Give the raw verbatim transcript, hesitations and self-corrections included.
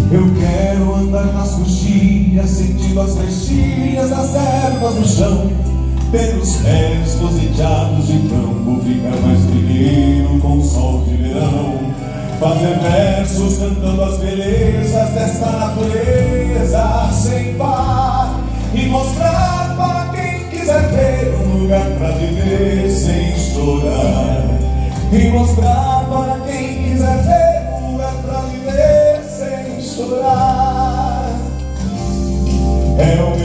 Eu quero andar nas coxilhas, sentindo as flechinhas das ervas no chão, pelos pés roseteados de campo, ficar mais primeiro com o sol de verão, fazer versos cantando as belezas desta natureza sem par, e mostrar para quem quiser ver um lugar para viver sem chorar, e mostrar para quem quiser ver um lugar para viver sem chorar.